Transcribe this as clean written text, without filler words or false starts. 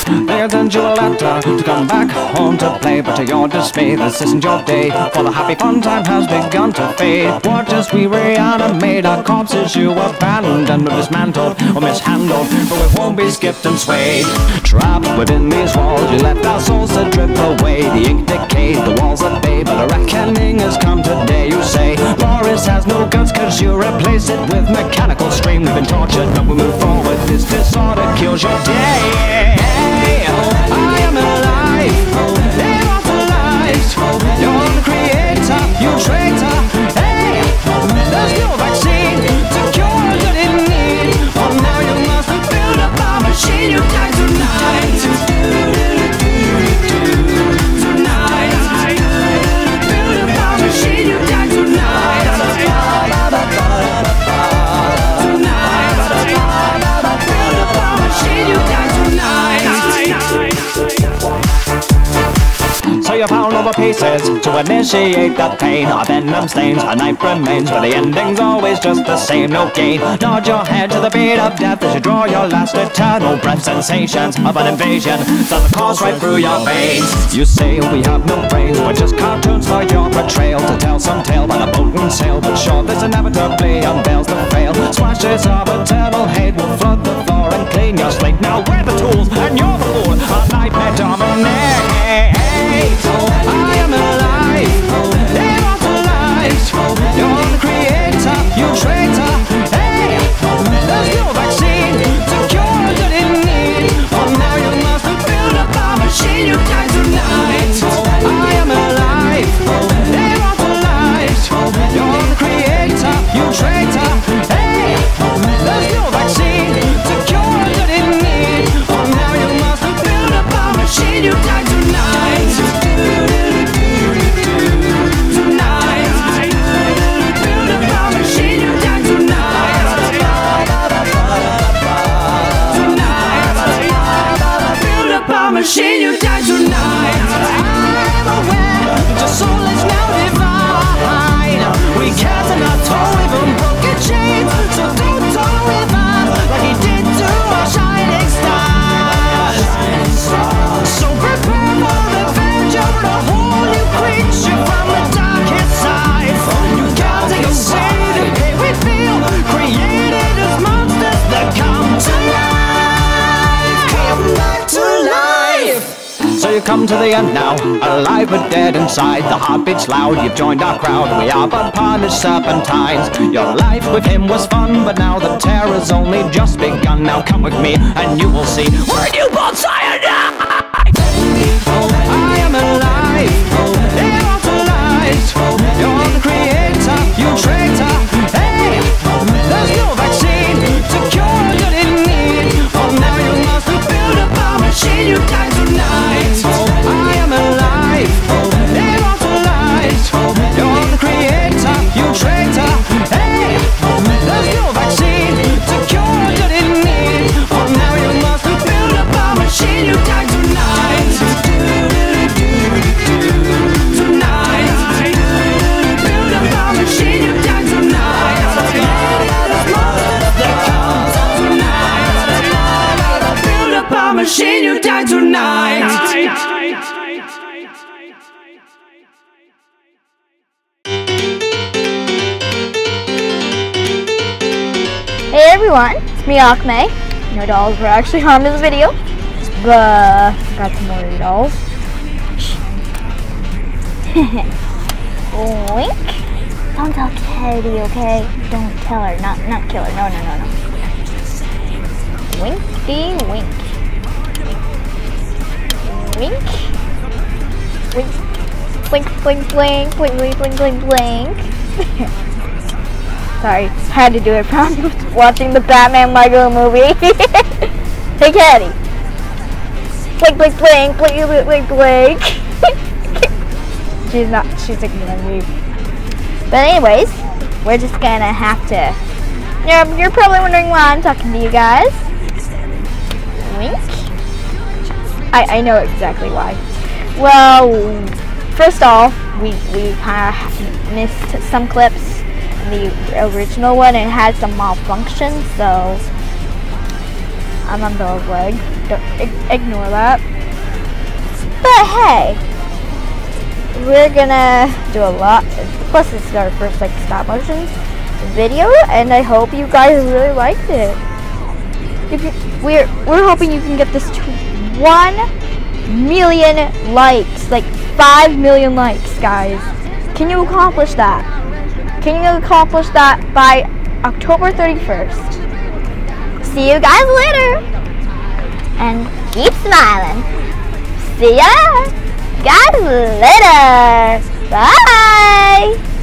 They send you a letter to come back home to play, but to your dismay, this isn't your day, for the happy fun time has begun to fade. Watch as we reanimate our corpses you abandoned or dismantled or mishandled, but we won't be skipped and swayed. Trapped within these walls, you let our souls to drip away. The ink decayed, the walls are bay, but a reckoning has come today. You say Boris has no guts cause you replace it with mechanical stream. We've been tortured but we move forward, this disorder kills your day. I am alive, immortalized. You're the creator, you traitor. Hey, there's no vaccine to cure what it need. Oh, now you must build up a machine. You die tonight. Tonight, build up a machine. You die tonight. So you found all the pieces to initiate the pain. Our venom stains, our knife remains, but the ending's always just the same, no gain. Nod your head to the beat of death as you draw your last eternal breath. Sensations of an invasion start to course right through your veins. You say we have no brains, we're just cartoons for your portrayal, to tell some tale by the boat and sail. But sure, this inevitably unveils the fail. Swashes of eternal hate will flood the floor and clean your slate. Now we're the tools and you're the fool, our nightmare dominate. I am alive, immortalized. You're the creator, you traitor. Hey, there's no vaccine to cure what it need. Oh, now you must build up a machine. You die tonight. I am alive, immortalized. You're the creator, you traitor. Hey, there's no vaccine to cure what it need. Oh, now you must build up a machine. You die tonight. Machine, you die tonight. I'm aware your soul is now divine. We cast in our toe, even broken chains. So don't toll with us like he did to our shining stars. So prepare for revenge. You're a whole new creature from the darkest side. You gotta go say the pain we feel, created as monsters that come to life. Come back to life. So you come to the end now, alive but dead inside. The heartbeat's loud, you've joined our crowd. We are but punished serpentines. Your life with him was fun, but now the terror's only just begun. Now come with me and you will see we're newborn cyanide. I am alive, immortalized. You're the creator, you traitor. Hey, there's no vaccine to cure what it need. Oh, now you must build up a machine. You die tonight. I am alive, immortalized. You're the creator, you traitor. Hey, there's no vaccine to cure what it need. Oh, now you must build up a machine. You die tonight. Tonight, build up a machine. You die tonight. Tonight, build up a machine. You die tonight. Hey everyone, it's me Akme. No dolls were actually harmed in this video, but got some more dolls. Wink. Don't tell Katie, okay? Don't tell her, not kill her. No. Winky wink. Wink. Wink. Blink. Sorry, had to do it. Probably was watching the Batman Lego movie. Hey, Caddy. Blink. She's ignoring me. But anyways, we're just gonna have to. You're probably wondering why I'm talking to you guys. Wink. I know exactly why. Well, first off, we kind of missed some clips. The original one, it had some malfunctions, so I'm on the leg. ignore that. But hey, we're gonna do a lot. Plus, this is our first like stop motion video, and I hope you guys really liked it. We're hoping you can get this to 1 million likes, like 5 million likes, guys. Can you accomplish that? Can you accomplish that by October 31st? See you guys later, and keep smiling. See ya guys later. Bye.